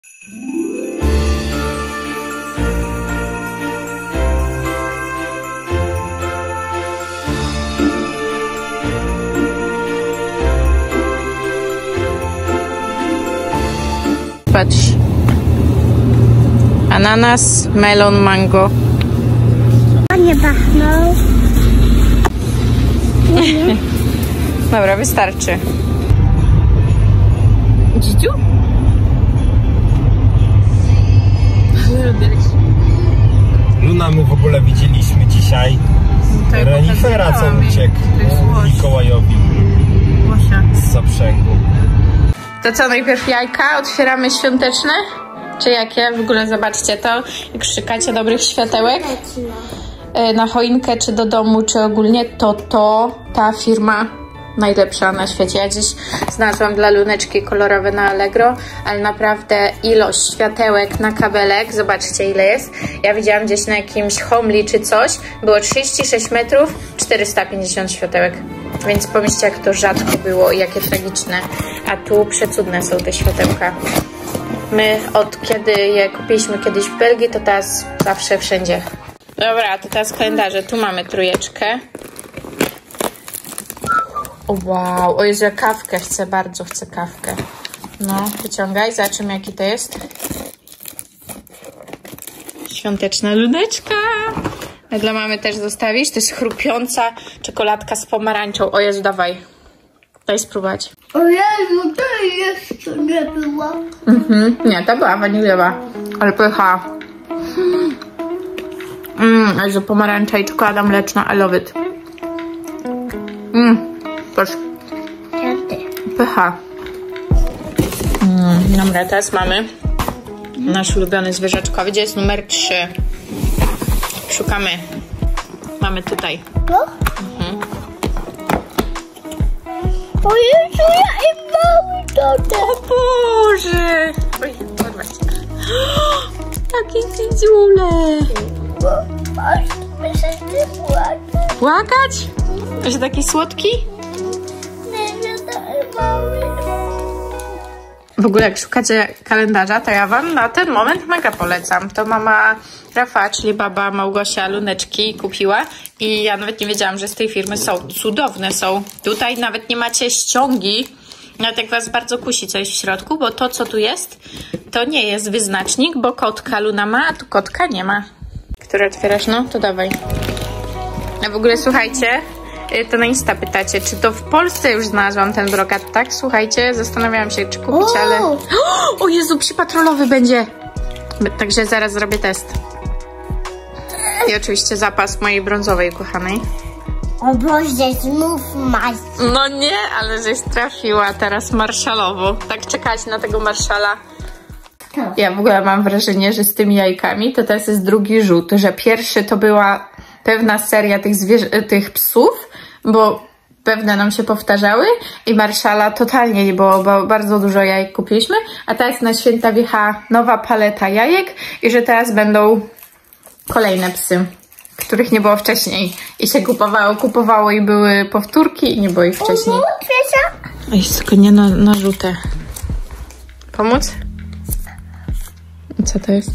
Patrz. Ananas, melon, mango. Nie pachnął. Dobra, wystarczy. Dzidziu? Luna, my w ogóle widzieliśmy dzisiaj renifera, co uciekł Mikołajowi z zaprzęgu. To co, najpierw jajka otwieramy świąteczne? Czy jakie? W ogóle zobaczcie to, jak szukacie dobrych światełek na choinkę, czy do domu, czy ogólnie, to ta firma najlepsza na świecie. Ja dziś znalazłam dla Luneczki kolorowe na Allegro, ale naprawdę ilość światełek na kabelek, zobaczcie ile jest. Ja widziałam gdzieś na jakimś Homely czy coś, było 36 metrów, 450 światełek. Więc pomyślcie, jak to rzadko było i jakie tragiczne. A tu przecudne są te światełka. My od kiedy je kupiliśmy kiedyś w Belgii, to teraz zawsze wszędzie. Dobra, to teraz kalendarze. Tu mamy trójeczkę. Wow, o Jezu, ja kawkę chcę, bardzo chcę kawkę. No, wyciągaj, zobaczymy jaki to jest. Świąteczna Luneczka. A dla mamy też zostawisz? To jest chrupiąca czekoladka z pomarańczą. O Jezu, dawaj. Daj spróbować. O Jezu, to jeszcze nie była. Nie, to była waniliowa. Ale pycha. Jezu, pomarańcza i czekolada mleczna. I love it. Proszę. Pycha. Dobra, teraz mamy nasz ulubiony zwierzaczkowy. Gdzie jest numer 3? Szukamy. Mamy tutaj. O Jezu, ja i mały to. O Boże! Oj, zobaczcie. Jakie dzidziule! Muszę się płakać. Płakać? Że taki słodki? Nie, to mały. W ogóle jak szukacie kalendarza, to ja wam na ten moment mega polecam. To mama Rafa, czyli baba Małgosia Luneczki kupiła i ja nawet nie wiedziałam, że z tej firmy są. Cudowne są. Tutaj nawet nie macie ściągi. Nawet jak was bardzo kusi coś w środku, bo to co tu jest, to nie jest wyznacznik, bo kotka Luna ma, a tu kotka nie ma. Które otwierasz? No, to dawaj. A w ogóle słuchajcie, to na Insta pytacie, czy to w Polsce już znalazłam ten brokat, tak? Słuchajcie, zastanawiałam się, czy kupić, ale... O Jezu, psi patrolowy będzie! Także zaraz zrobię test. I oczywiście zapas mojej brązowej kochanej. O Boże, znów masz. No nie, ale żeś trafiła teraz marszalowo. Tak czekać na tego marszala. Ja w ogóle mam wrażenie, że z tymi jajkami to teraz jest drugi rzut, że pierwszy to była pewna seria tych psów, bo pewne nam się powtarzały i marszala totalnie nie było, bo bardzo dużo jajek kupiliśmy, a teraz na święta wjechała nowa paleta jajek i że teraz będą kolejne psy, których nie było wcześniej i się kupowało i były powtórki i nie było ich wcześniej. Ej, tylko nie na żółte. Pomóc? Co to jest?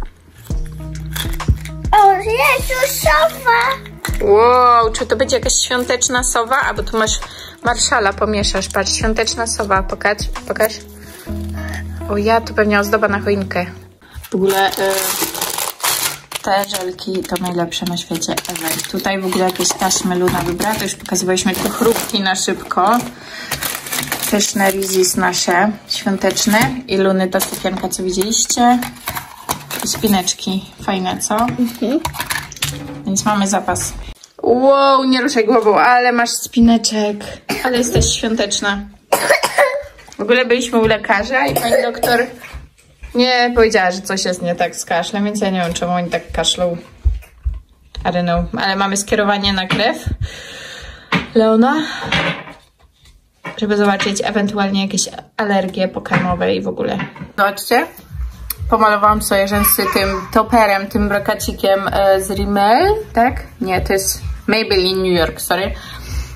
O Jezu, sowa. Wow, czy to będzie jakaś świąteczna sowa? Albo tu masz marszala, pomieszasz. Patrz, świąteczna sowa. Pokaż. O ja, to pewnie ozdoba na choinkę. W ogóle te żelki to najlepsze na świecie ever. Tutaj w ogóle jakieś taśmy Luna wybrała. To już pokazywaliśmy tylko chrupki na szybko. Pyszne Rizis nasze świąteczne. I Luny ta sukienka, co widzieliście. I spineczki. Fajne, co? Więc mamy zapas. Wow, nie ruszaj głową, ale masz spineczek. Ale jesteś świąteczna. W ogóle byliśmy u lekarza i pani doktor nie powiedziała, że coś jest nie tak z kaszlem, więc ja nie wiem, czemu oni tak kaszlą. I don't know. Ale mamy skierowanie na krew Leona, żeby zobaczyć ewentualnie jakieś alergie pokarmowe i w ogóle. Zobaczcie. Pomalowałam sobie rzęsy tym toperem, tym brokacikiem z Rimmel, tak? Nie, to jest Maybelline New York, sorry.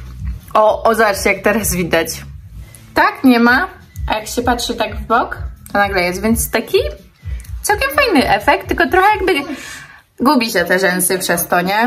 O, zobaczcie, jak teraz widać. Tak, nie ma. A jak się patrzy tak w bok, to nagle jest, więc taki całkiem fajny efekt, tylko trochę jakby gubi się te rzęsy przez to, nie?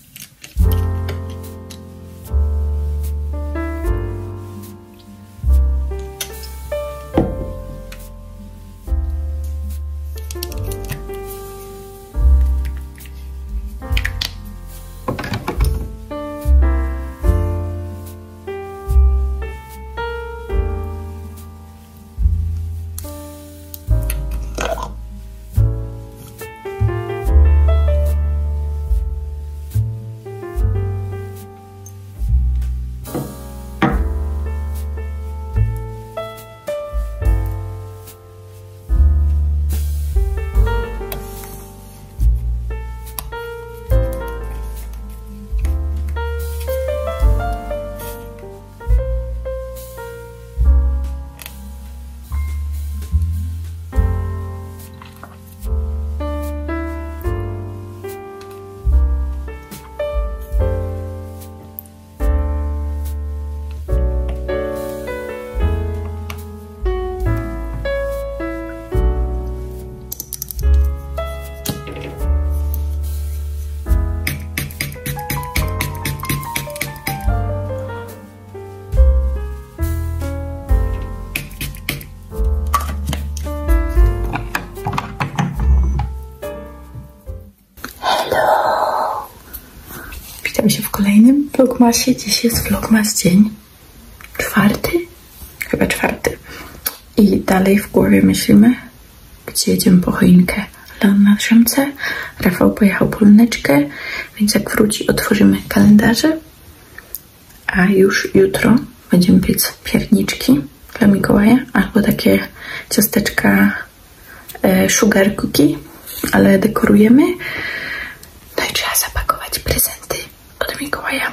Witam się w kolejnym vlogmasie. Dziś jest vlogmas dzień 4? Chyba 4. I dalej w głowie myślimy, gdzie jedziemy po choinkę. Leon na drzemce, Rafał pojechał po luneczkę, więc jak wróci, otworzymy kalendarze. A już jutro będziemy piec pierniczki dla Mikołaja, albo takie ciasteczka sugar cookie, ale dekorujemy. No i trzeba zapakować prezenty od Mikołaja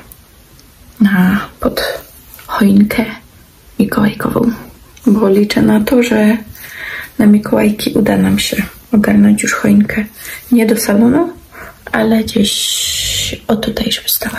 pod choinkę mikołajkową, bo liczę na to, że na Mikołajki uda nam się ogarnąć już choinkę. Nie do salonu, ale gdzieś o tutaj, żeby stała.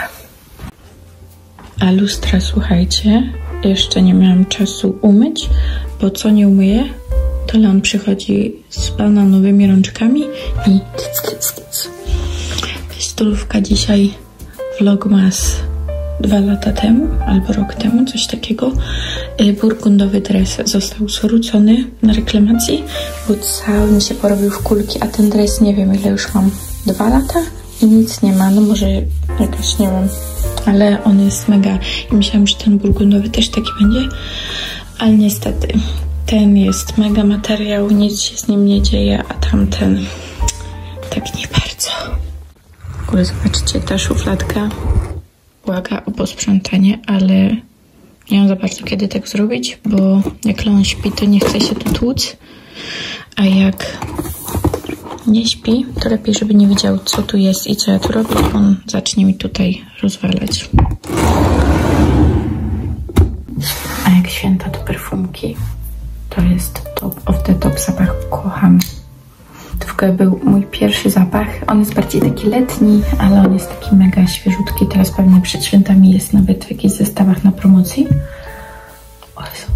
A lustra, słuchajcie, jeszcze nie miałam czasu umyć, bo co nie umyję, to Leon przychodzi z bananowymi rączkami i tyc. Stolówka dzisiaj vlogmas 2 lata temu, albo rok temu, coś takiego. Burgundowy dres został zwrócony na reklamacji, bo cały mi się porobił w kulki, a ten dres nie wiem ile już mam, 2 lata i nic nie ma, no może jakaś, nie wiem, ale on jest mega i myślałam, że ten burgundowy też taki będzie, ale niestety ten jest mega materiał, nic się z nim nie dzieje, a tamten tak nie bardzo. W ogóle zobaczcie, ta szufladka błaga o posprzątanie, ale nie mam za bardzo kiedy tak zrobić, bo jak Leon śpi, to nie chce się tu tłuc, a jak nie śpi, to lepiej, żeby nie widział, co tu jest i co ja tu robię, on zacznie mi tutaj rozwalać. A jak święta, to perfumki. To jest top of the top zapach, kocham. To w ogóle był mój pierwszy zapach. On jest bardziej taki letni, ale on jest taki mega świeżutki. Teraz pewnie przed świętami jest nawet w jakichś zestawach na promocji. O Jezu.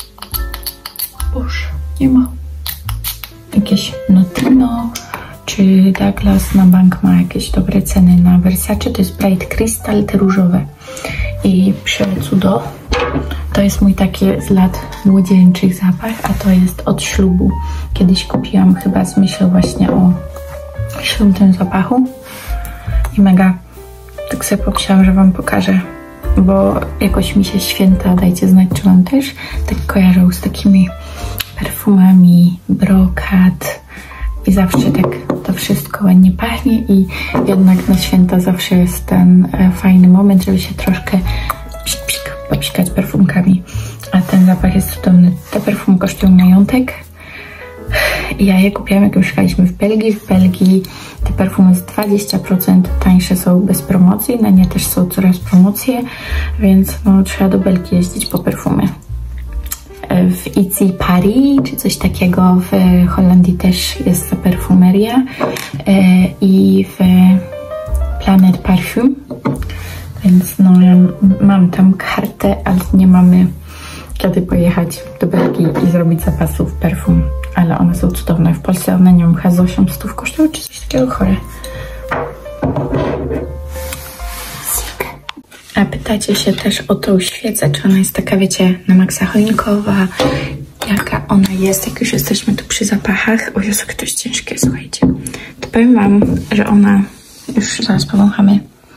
Boże, nie ma. Jakieś Notino czy Douglas na bank ma jakieś dobre ceny na Versace. To jest Bright Crystal, te różowe. I Przecudo. To jest mój taki z lat młodzieńczych zapach, a to jest od ślubu. Kiedyś kupiłam chyba z myślą właśnie o ślubnym zapachu. I mega tak sobie pomyślałam, że wam pokażę, bo jakoś mi się święta, dajcie znać, czy wam też, tak kojarzą z takimi perfumami, brokat i zawsze tak to wszystko ładnie pachnie i jednak na święta zawsze jest ten fajny moment, żeby się troszkę popsikać perfumkami, a ten zapach jest cudowny. Te perfumy kosztują majątek i ja je kupiłam, jak mieszkaliśmy w Belgii. W Belgii te perfumy z 20% tańsze są bez promocji, na nie też są coraz promocje, więc no, trzeba do Belgii jeździć po perfumy. W Itsy Paris czy coś takiego w Holandii też jest ta perfumeria i w Planet Parfum. Więc no, ja mam tam kartę, ale nie mamy kiedy pojechać do Belgii i zrobić zapasów perfum. Ale one są cudowne. W Polsce one, nie wiem, chyba z 800 kosztują, czy coś takiego chore. A pytacie się też o tą świecę, czy ona jest taka, wiecie, na maksa choinkowa, jaka ona jest, jak już jesteśmy tu przy zapachach. O Jezu, to jest ciężkie, słuchajcie. To powiem wam, że ona, już zaraz powąchamy,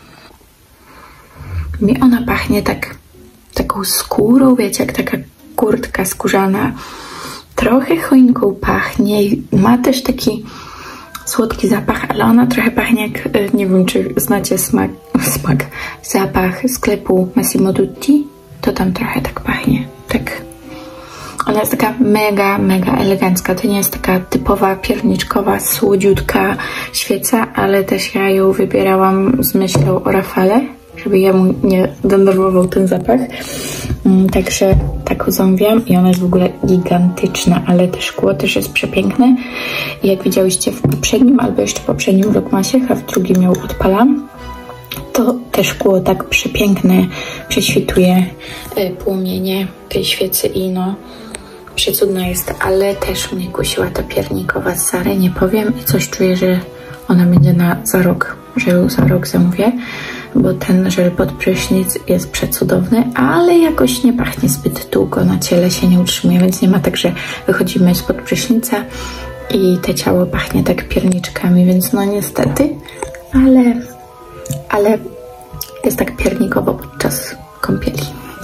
mi ona pachnie taką skórą, wiecie, jak taka kurtka skórzana. Trochę choinką pachnie, ma też taki słodki zapach, ale ona trochę pachnie jak, nie wiem, czy znacie zapach sklepu Massimo Dutti, to tam trochę tak pachnie, tak. Ona jest taka mega, mega elegancka, to nie jest taka typowa pierniczkowa, słodziutka świeca, ale też ja ją wybierałam z myślą o Rafale, żeby jemu nie denerwował ten zapach. Także taką zamówiłam i ona jest w ogóle gigantyczna, ale te szkło też jest przepiękne. I jak widziałyście w poprzednim albo jeszcze poprzednim vlogmasie, a w drugim ją odpalam, to te szkło tak przepiękne prześwituje płomienie tej świecy i no przecudna jest, ale też mnie kusiła ta piernikowa z Zary, nie powiem, i coś czuję, że ona będzie za rok, że ją za rok zamówię, bo ten żel pod prysznic jest przecudowny, ale jakoś nie pachnie zbyt długo, na ciele się nie utrzymuje, więc nie ma tak, że wychodzimy spod prysznica i te ciało pachnie tak pierniczkami, więc no niestety, ale jest tak piernikowo podczas kąpieli.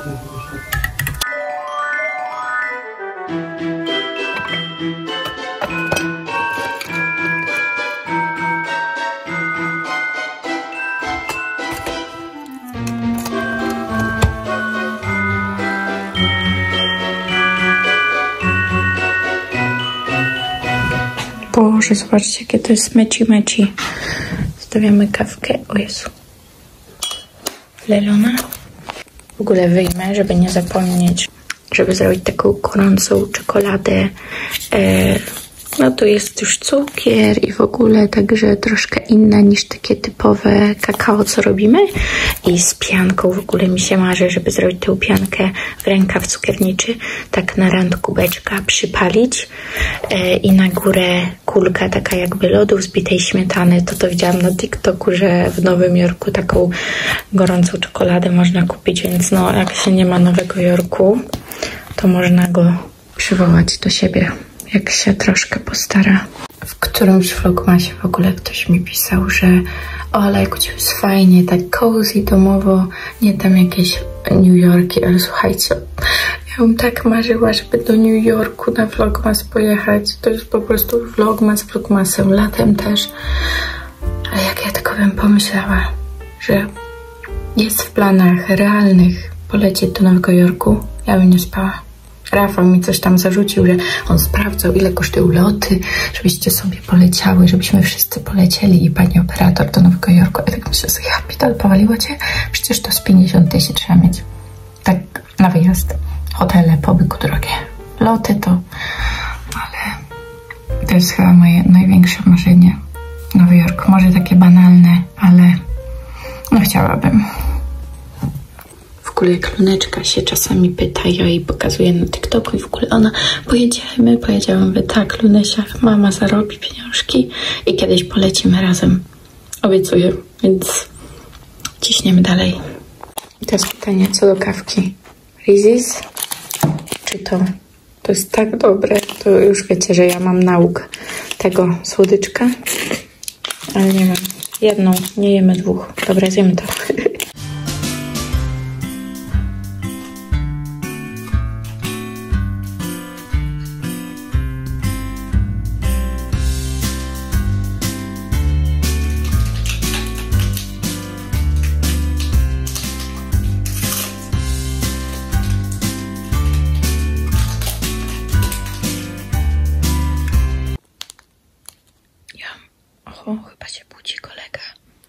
Boże, zobaczcie, jakie to jest meci. Stawiamy kawkę. O Jezu. Lelona. W ogóle wyjmę, żeby nie zapomnieć, żeby zrobić taką gorącą czekoladę. No tu jest już cukier i w ogóle także troszkę inna niż takie typowe kakao, co robimy. I z pianką w ogóle mi się marzy, żeby zrobić tę piankę w rękaw cukierniczy, tak na randku beczka przypalić i na górę kulka taka jakby lodów z bitej śmietany. To widziałam na TikToku, że w Nowym Jorku taką gorącą czekoladę można kupić, więc no jak się nie ma Nowego Jorku, to można go przywołać do siebie, jak się troszkę postara. W którymś vlogmasie w ogóle ktoś mi pisał, że o, ale jak u ciebie jest fajnie, tak cozy, domowo, nie tam jakieś New Yorki, ale słuchajcie, ja bym tak marzyła, żeby do New Yorku na vlogmas pojechać. To jest po prostu vlogmas vlogmasem, latem też. Ale jak ja tylko bym pomyślała, że jest w planach realnych polecieć do Nowego Jorku, ja bym nie spała. Rafał mi coś tam zarzucił, że on sprawdzał, ile kosztują loty, żebyście sobie poleciały, żebyśmy wszyscy polecieli i pani operator do Nowego Jorku. Ja tak myślę sobie, ja pitol, powaliło cię? Przecież to z 50 000 trzeba mieć. Tak na wyjazd. Hotele, pobyt drogie. Loty to... Ale to jest chyba moje największe marzenie. Nowy Jork. Może takie banalne, ale no chciałabym. W ogóle jak Luneczka się czasami pyta, ja jej pokazuję na TikToku i w ogóle ona, pojedziemy, mówię, tak, Lunesia, mama zarobi pieniążki i kiedyś polecimy razem. Obiecuję, więc ciśniemy dalej. I teraz pytanie co do kawki. Reese's czy to? To jest tak dobre, to już wiecie, że ja mam nauk tego słodyczka, ale nie wiem, jedną, nie jemy dwóch. Dobra, zjemy to. Oho, chyba się budzi kolega.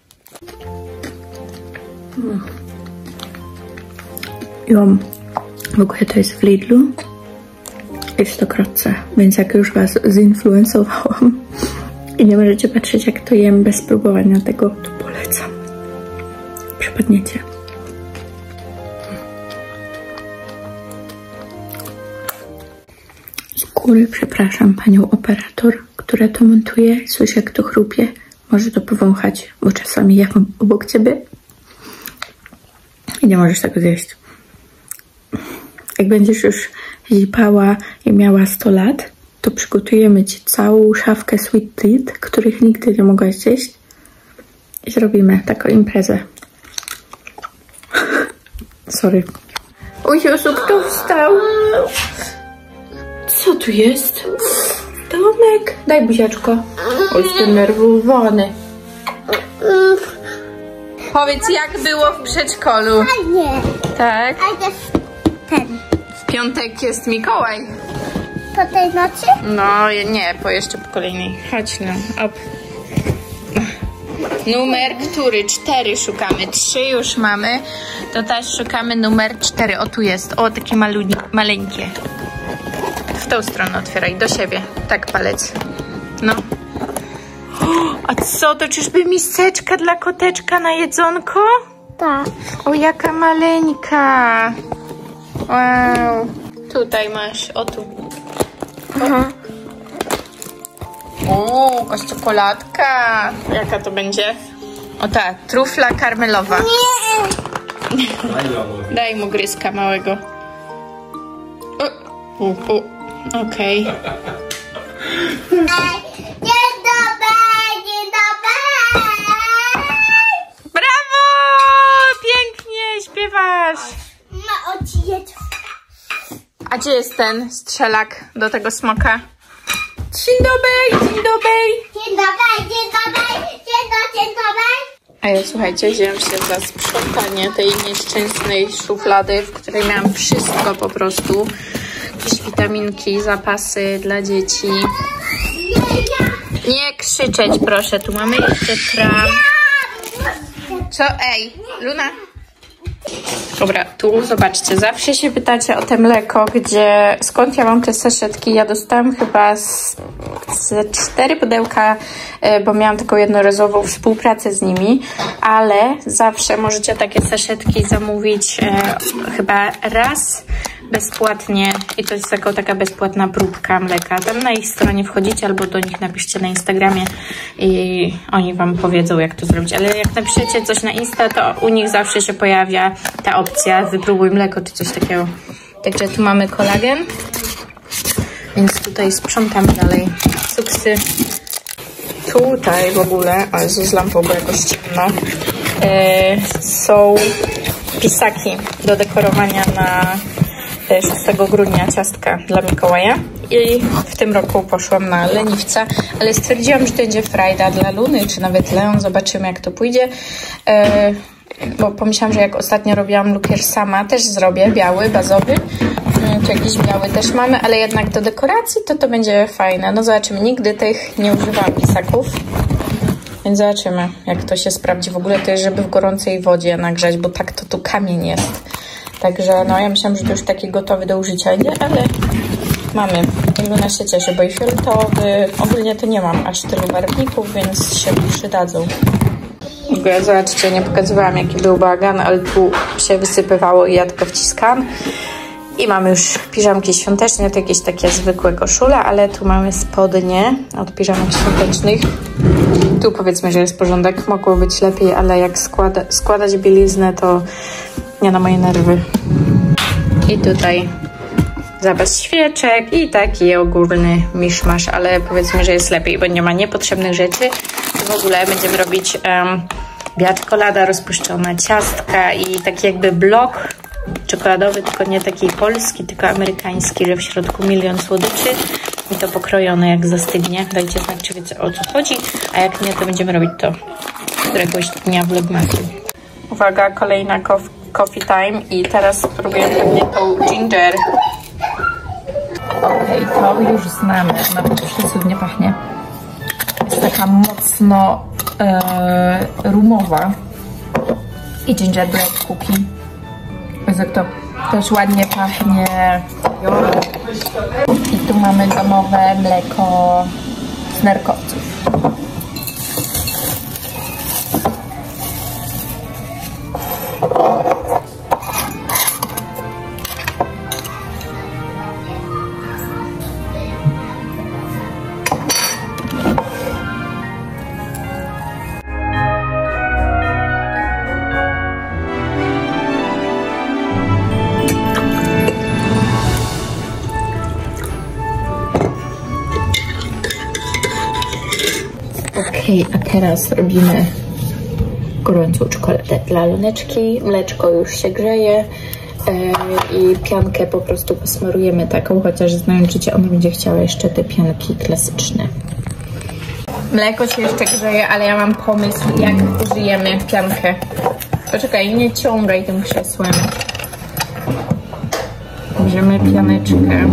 Ją. W ogóle to jest w Lidlu i w Stokrotce, więc jak już was zinfluencowałam i nie możecie patrzeć jak to jem bez próbowania tego, to polecam. Przypadniecie. Z góry przepraszam panią operator, która to montuje. Słyszę, jak to chrupie. Może to powąchać, bo czasami ja mam obok ciebie i nie możesz tego zjeść. Jak będziesz już zipała i miała 100 lat, to przygotujemy ci całą szafkę sweet treat, których nigdy nie mogłaś zjeść i zrobimy taką imprezę. Sorry. O Jezu, kto wstał? Co tu jest? Tomek, daj buziaczko. Oj, zdenerwowany. Powiedz, jak było w przedszkolu? Nie. Tak? A jest ten. W piątek jest Mikołaj. Po tej nocy? No, nie, jeszcze po kolejnej. Chodź, no, op. Numer który? 4 szukamy. 3 już mamy. To też szukamy numer 4. O, tu jest. O, takie maleńkie. W tą stronę otwieraj, do siebie. Tak, palec. No. A co, to czyżby miseczka dla koteczka na jedzonko? Tak. O, jaka maleńka. Wow. Tutaj masz, o tu. Aha. O, jakaś czekoladka. Jaka to będzie? O ta, trufla karmelowa. Nie. Daj mu gryzka małego. Okej. Dzień dobry, dzień dobry. Brawo! Pięknie śpiewasz. Ma odcieć. A gdzie jest ten strzelak do tego smoka? Dzień dobry, dzień dobry. Dzień dobry, dzień dobry, dzień dobry. A ja, słuchajcie, wziąłem się za sprzątanie tej nieszczęsnej szuflady, w której miałam wszystko po prostu. Jakieś witaminki, zapasy dla dzieci. Nie krzyczeć, proszę. Tu mamy jeszcze kram. Co? Ej, Luna? Dobra, tu zobaczcie, zawsze się pytacie o te mleko, skąd ja mam te saszetki. Ja dostałam chyba ze 4 pudełka, bo miałam taką jednorazową współpracę z nimi, ale zawsze możecie takie saszetki zamówić chyba raz bezpłatnie i to jest taka bezpłatna próbka mleka. Tam na ich stronie wchodzicie albo do nich napiszcie na Instagramie i oni wam powiedzą, jak to zrobić. Ale jak napiszecie coś na Insta, to u nich zawsze się pojawia ta opcja wypróbuj mleko czy coś takiego. Także tu mamy kolagen, więc tutaj sprzątamy dalej cuksy. Tutaj w ogóle, ale z lampą było jakoś ciemno, są pisaki do dekorowania na 6 grudnia, ciastka dla Mikołaja. I w tym roku poszłam na leniwca, ale stwierdziłam, że to będzie frajda dla Luny, czy nawet Leon. Zobaczymy, jak to pójdzie. Bo pomyślałam, że jak ostatnio robiłam lukier sama, też zrobię biały, bazowy. Tu jakiś biały też mamy, ale jednak do dekoracji to będzie fajne. No zobaczymy. Nigdy tych nie używałam pisaków. Więc zobaczymy, jak to się sprawdzi. W ogóle to jest, żeby w gorącej wodzie nagrzać, bo tak to tu kamień jest. Także no ja myślałam, że to już taki gotowy do użycia, nie? Ale mamy. I Luna się cieszy, bo i fioletowy. Ogólnie to nie mam aż tylu barwników, więc się przydadzą. W ogóle zobaczcie, nie pokazywałam, jaki był bałagan, ale tu się wysypywało i ja tylko wciskam. I mamy już piżamki świąteczne, to jakieś takie zwykłe koszule, ale tu mamy spodnie od piżamek świątecznych. Tu powiedzmy, że jest porządek, mogło być lepiej, ale jak składać bieliznę, to nie na moje nerwy. I tutaj zapas świeczek i taki ogólny miszmasz, ale powiedzmy, że jest lepiej, bo nie ma niepotrzebnych rzeczy. W ogóle będziemy robić biała czekolada rozpuszczona, ciastka i taki jakby blok czekoladowy, tylko nie taki polski, tylko amerykański, że w środku 1 000 000 słodyczy i to pokrojone jak zastygnie. Dajcie znać, czy wiecie, o co chodzi, a jak nie, to będziemy robić to któregoś dnia vlogmasu. Uwaga, kolejna coffee time i teraz spróbuję pewnie tą ginger. Okej, to już znamy, naprawdę cudnie pachnie. Jest taka mocno rumowa i gingerbread cookie. Jak to też ładnie pachnie. I tu mamy domowe mleko z nerkowców. Okej, a teraz robimy gorącą czekoladę dla Luneczki. Mleczko już się grzeje i piankę po prostu posmarujemy taką, chociaż znając życie, ona będzie chciała jeszcze te pianki klasyczne. Mleko się jeszcze grzeje, ale ja mam pomysł, jak użyjemy piankę. Poczekaj, nie ciągaj tym krzesłem. Bierzemy pianeczkę.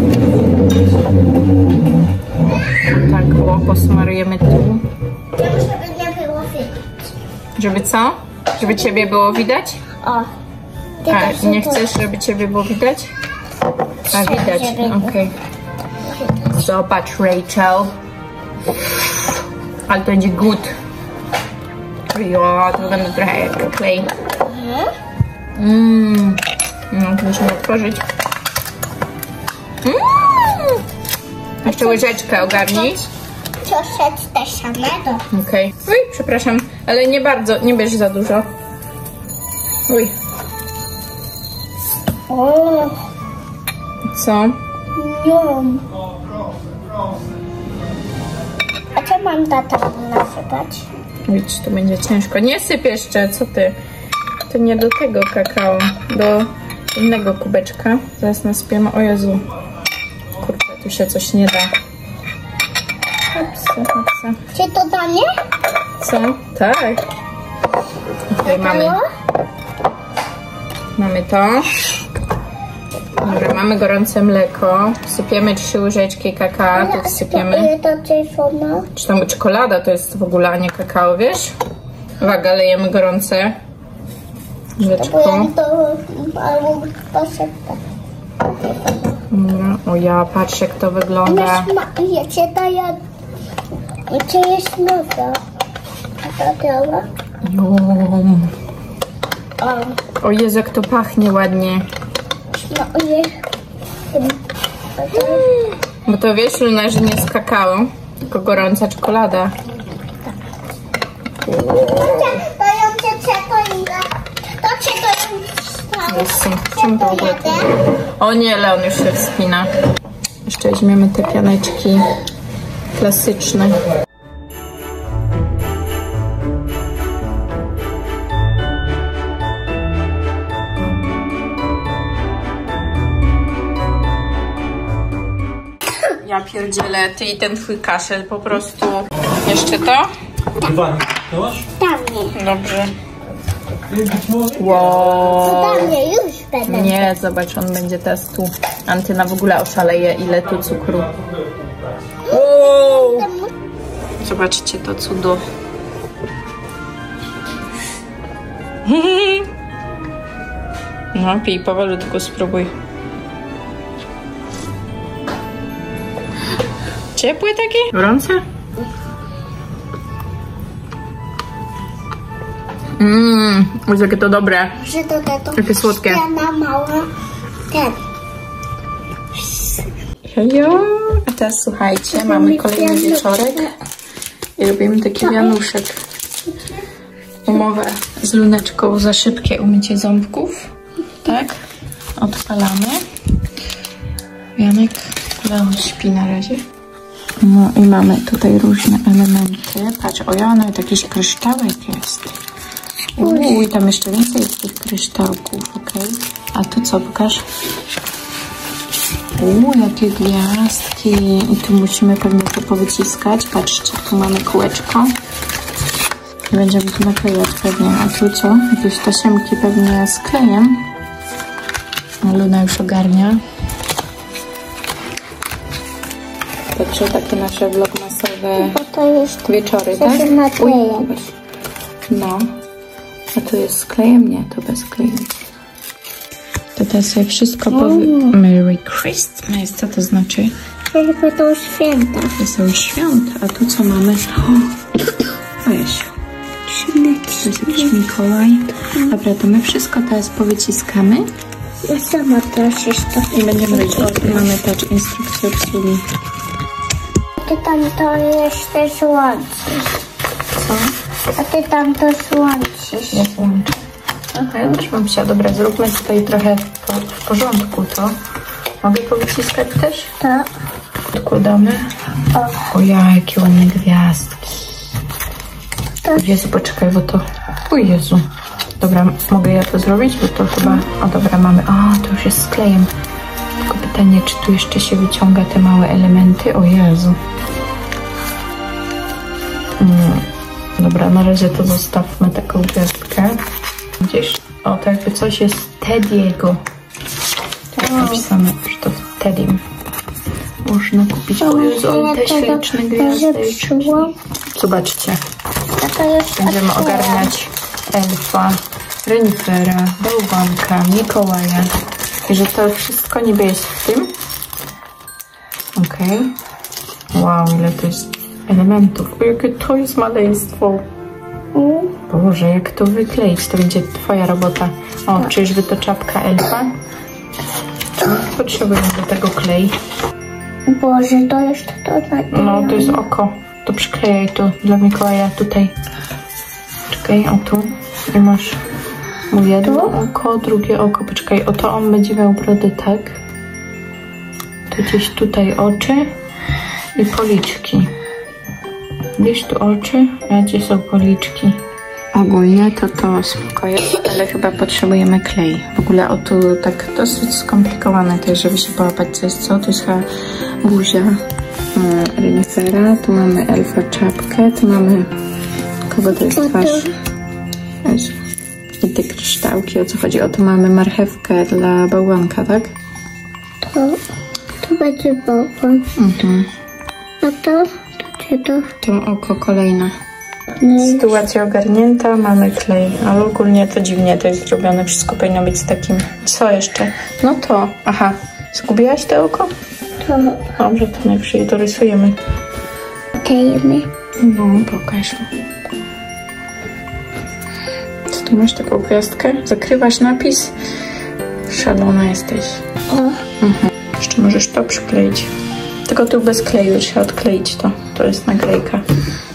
Tak, o, posmarujemy tu. Żeby nie było widać. Żeby co? Żeby ciebie było widać? O. A, nie chcesz, żeby ciebie było widać? A, widać, okej. Zobacz, Rachel. Ale to będzie good. Jo, to będę trochę jak klej. No, to musimy otworzyć. Jeszcze łyżeczkę ogarnij. Troszeczkę samego. Okej. Uj, przepraszam, ale nie bardzo, nie bierz za dużo. Uj. O. Co? Nium. A co mam tata nasypać? Widz, to będzie ciężko. Nie syp jeszcze, co ty? To nie do tego kakao, do innego kubeczka. Zaraz nasypiemy. O Jezu. Kurczę, tu się coś nie da. Upsa. Czy to danie? Co? Tak. Tutaj mamy to. Dobra, mamy gorące mleko. Sypiemy 3 łyżeczki kakao. Tu sypiemy. Czy tam czekolada to jest w ogóle, a nie kakao, wiesz? Uwaga, lejemy gorące mleczko. O ja, patrz jak to wygląda. Czy jest noga? O Jezu, jak to pachnie ładnie. Bo to wiesz, Luna, że nie jest kakao, tylko gorąca czekolada. Czemu to w ogóle? O nie, Leon już się wspina. Jeszcze weźmiemy te pianeczki klasyczne. Ja pierdzielę, ty i ten twój kaszel po prostu. Jeszcze to? Iwan, Tam nie. Dobrze. Wow. Tam nie, już będę. Nie, zobacz, on będzie teraz tu. Antyna w ogóle oszaleje, ile tu cukru. Wow. Zobaczcie to cudo. No, pij powolutku, spróbuj. Ciepły taki? Gorące? Jakie to dobre. Że to takie słodkie. Piana mała. Ten. Hejo. A teraz słuchajcie, mamy kolejny wieczorek i robimy taki wianuszek. Umowę z Luneczką za szybkie umycie ząbków. Tak? Odpalamy. Janek, Leon śpi na razie. No i mamy tutaj różne elementy. Patrz, o ja, nawet jakiś kryształek jest. I tam jeszcze więcej jest tych kryształków, okej. A tu co, pokaż? Jakie gwiazdki. I tu musimy pewnie to powyciskać. Patrzcie, tu mamy kółeczko. I będziemy tu naklejać pewnie. A tu co? Jakieś tasiemki pewnie z klejem. A Luna już ogarnia. Także takie nasze vlogmasowe wieczory, tak? No. A tu jest z klejem? Nie, to bez kleju. To teraz sobie wszystko Merry Christmas, co to znaczy? Chyba to święta. To są święta, a tu co mamy? O Jasiu. To jest jakiś Mikołaj. Dobra, to my wszystko teraz powyciskamy. Ja sama też jest I będziemy robić, mamy patrz, instrukcję obsługi. Ty tam to jeszcze złączysz. Co? A ty tam to złączysz. Nie złączę. Aha, ja też mam się. Dobra, zróbmy tutaj trochę w porządku to. Mogę powyciskać też? Tak. Odkładamy. O ja, jakie ładne gwiazdki. Jezu, poczekaj, bo to... O Jezu. Dobra, mogę ja to zrobić, bo to chyba... O, dobra, mamy... O, to już jest z klejem. Tylko pytanie, czy tu jeszcze się wyciąga te małe elementy? O Jezu. Dobra, na razie to zostawmy taką gwiazdkę. Widzisz? O, to jakby coś jest Teddy'ego. Tak napisane, że to w Teddym. Można kupić. O Jezu, te śliczne gwiazdy. Zobaczcie. Będziemy ogarniać elfa, renifera, bałwanka, Mikołaja. I że to wszystko niby jest w tym. Okej. Wow, ile to jest elementów. O, jakie to jest maleństwo. Boże, jak to wykleić? To będzie twoja robota. O, czyżby to czapka elfa? Potrzebujemy do tego klej. Boże, to jest to. No, to jest oko. To przyklejaj to dla Mikołaja tutaj. Czekaj, o tu. I masz mu jedno oko, drugie oko. Poczekaj, o to on będzie miał brodę, tak? To gdzieś tutaj oczy i policzki. Gdzieś tu oczy, a gdzie są policzki? Ogólnie to spokojnie, ale chyba potrzebujemy klej. W ogóle o tu tak dosyć skomplikowane to jest, żeby się połapać co jest co. To jest chyba buzia renifera, tu mamy elfa czapkę, tu mamy... Kogo to jest twarz? I te kryształki, o co chodzi? O, tu mamy marchewkę dla bałwanka, tak? To będzie bałwan. A to? To oko kolejne. Sytuacja ogarnięta, mamy klej, ale ogólnie to dziwnie to jest zrobione. Wszystko powinno być z takim... Co jeszcze? No to... Aha, zgubiłaś to oko? To. Dobrze, to najwyżej to rysujemy. Klejemy. No, pokaż. Co tu masz taką gwiazdkę? Zakrywasz napis? Szalona jesteś. Jeszcze możesz to przykleić. Tylko tu bez kleju trzeba odkleić to. To jest naklejka.